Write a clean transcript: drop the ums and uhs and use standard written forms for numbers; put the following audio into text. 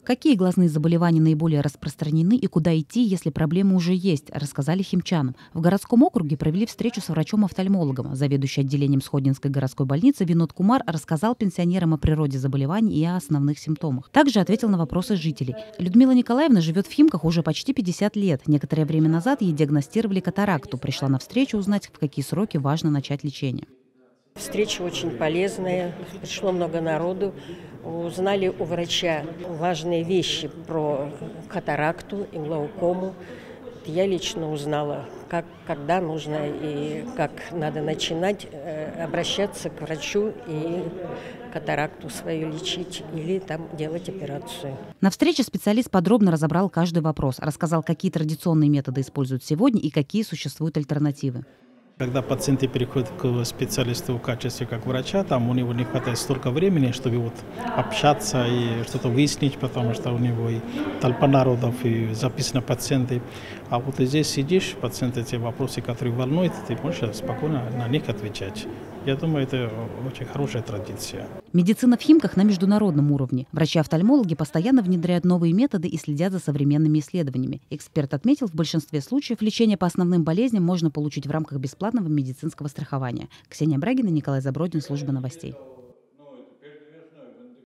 Какие глазные заболевания наиболее распространены и куда идти, если проблемы уже есть, рассказали химчанам. В городском округе провели встречу с врачом-офтальмологом. Заведующий отделением Сходнинской городской больницы Винод Кумар рассказал пенсионерам о природе заболеваний и о основных симптомах. Также ответил на вопросы жителей. Людмила Николаевна живет в Химках уже почти 50 лет. Некоторое время назад ей диагностировали катаракту. Пришла на встречу узнать, в какие сроки важно начать лечение. Встреча очень полезная, пришло много народу, узнали у врача важные вещи про катаракту и глаукому. Я лично узнала, когда нужно и как надо начинать обращаться к врачу и катаракту свою лечить или там делать операцию. На встрече специалист подробно разобрал каждый вопрос, рассказал, какие традиционные методы используют сегодня и какие существуют альтернативы. Когда пациенты переходят к специалисту в качестве как врача, там у него не хватает столько времени, чтобы общаться и что-то выяснить, потому что у него и толпа народов, и записаны пациенты. А вот здесь сидишь, пациенты, те вопросы, которые волнуют, ты можешь спокойно на них отвечать. Я думаю, это очень хорошая традиция. Медицина в Химках на международном уровне. Врачи-офтальмологи постоянно внедряют новые методы и следят за современными исследованиями. Эксперт отметил, в большинстве случаев лечение по основным болезням можно получить в рамках бесплатного медицинского страхования. Ксения Брагина, Николай Забродин, служба новостей.